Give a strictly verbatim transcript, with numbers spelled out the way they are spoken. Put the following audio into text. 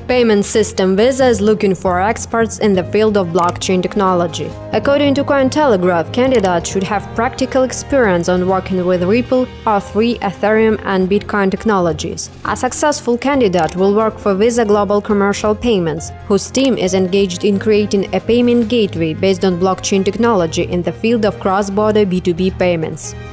Payment system Visa is looking for experts in the field of blockchain technology. According to Cointelegraph, candidates should have practical experience on working with Ripple, R three, Ethereum, and Bitcoin technologies. A successful candidate will work for Visa Global Commercial Payments, whose team is engaged in creating a payment gateway based on blockchain technology in the field of cross-border B two B payments.